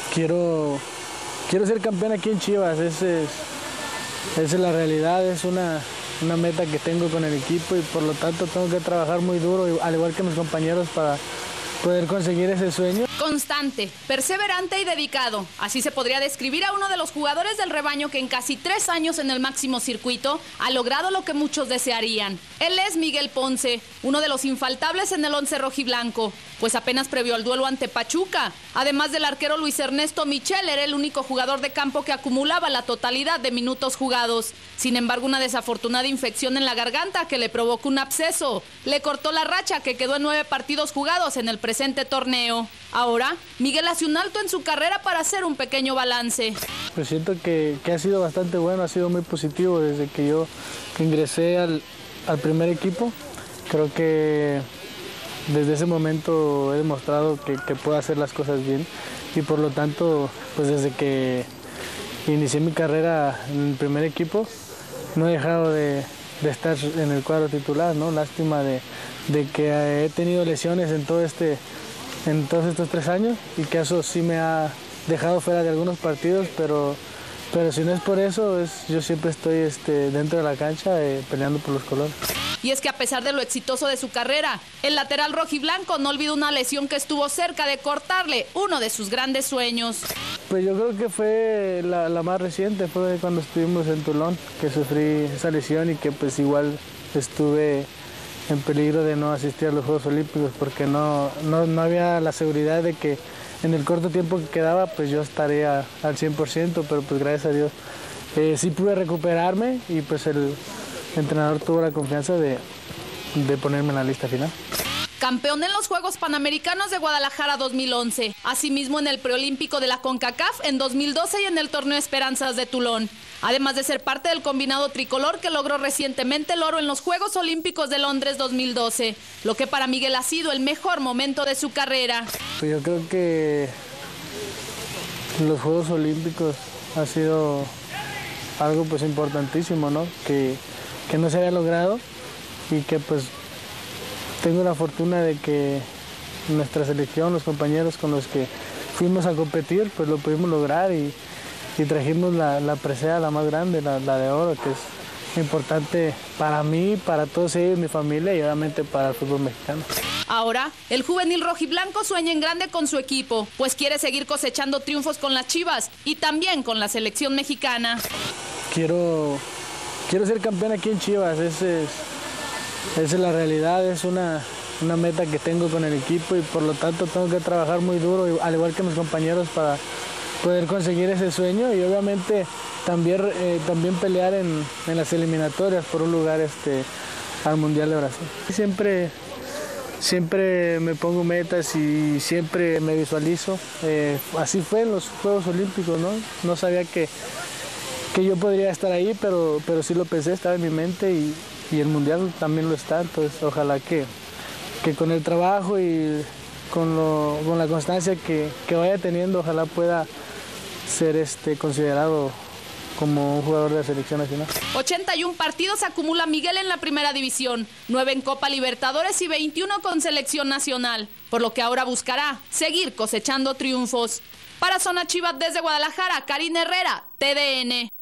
Quiero ser campeón aquí en Chivas, esa es la realidad, es una meta que tengo con el equipo y por lo tanto tengo que trabajar muy duro, al igual que mis compañeros, para poder conseguir ese sueño. Constante, perseverante y dedicado. Así se podría describir a uno de los jugadores del rebaño que en casi 3 años en el máximo circuito ha logrado lo que muchos desearían. Él es Miguel Ponce, uno de los infaltables en el once rojiblanco, pues apenas previo al duelo ante Pachuca. Además del arquero Luis Ernesto Michel, era el único jugador de campo que acumulaba la totalidad de minutos jugados. Sin embargo, una desafortunada infección en la garganta que le provocó un absceso le cortó la racha que quedó en 9 partidos jugados en el presente torneo. Ahora, Miguel hace un alto en su carrera para hacer un pequeño balance. Pues siento que ha sido bastante bueno, ha sido muy positivo desde que yo ingresé al primer equipo. Creo que desde ese momento he demostrado que puedo hacer las cosas bien y por lo tanto, pues desde que inicié mi carrera en el primer equipo, no he dejado de estar en el cuadro titular, ¿no? Lástima de que he tenido lesiones en todos estos 3 años y que eso sí me ha dejado fuera de algunos partidos, pero si no es por eso, yo siempre estoy dentro de la cancha peleando por los colores. Y es que a pesar de lo exitoso de su carrera, el lateral rojiblanco no olvidó una lesión que estuvo cerca de cortarle uno de sus grandes sueños. Pues yo creo que fue la más reciente, fue cuando estuvimos en Toulon, que sufrí esa lesión y que pues igual estuve en peligro de no asistir a los Juegos Olímpicos porque no había la seguridad de que en el corto tiempo que quedaba pues yo estaría al 100%, pero pues gracias a Dios sí pude recuperarme y pues el entrenador tuvo la confianza de ponerme en la lista final. Campeón en los Juegos Panamericanos de Guadalajara 2011, asimismo en el preolímpico de la CONCACAF en 2012 y en el torneo Esperanzas de Toulon. Además de ser parte del combinado tricolor que logró recientemente el oro en los Juegos Olímpicos de Londres 2012, lo que para Miguel ha sido el mejor momento de su carrera. Pues yo creo que los Juegos Olímpicos ha sido algo pues importantísimo, ¿no? Que no se había logrado y que pues tengo la fortuna de que nuestra selección, los compañeros con los que fuimos a competir, pues lo pudimos lograr y trajimos la presea, la más grande, la de oro, que es importante para mí, para todos ellos, mi familia y obviamente para el fútbol mexicano. Ahora, el juvenil rojiblanco sueña en grande con su equipo, pues quiere seguir cosechando triunfos con las Chivas y también con la selección mexicana. Quiero ser campeón aquí en Chivas, esa es la realidad, es una meta que tengo con el equipo y por lo tanto tengo que trabajar muy duro, al igual que mis compañeros, para poder conseguir ese sueño y obviamente también pelear en las eliminatorias por un lugar al Mundial de Brasil. Siempre me pongo metas y siempre me visualizo. Así fue en los Juegos Olímpicos, ¿no? No sabía que yo podría estar ahí, pero sí lo pensé, estaba en mi mente y el Mundial también lo está. Entonces ojalá que con el trabajo y con la constancia que vaya teniendo, ojalá pueda ser considerado como un jugador de la selección nacional. 81 partidos acumula Miguel en la primera división, 9 en Copa Libertadores y 21 con selección nacional, por lo que ahora buscará seguir cosechando triunfos. Para Zona Chivas desde Guadalajara, Karina Herrera, TDN.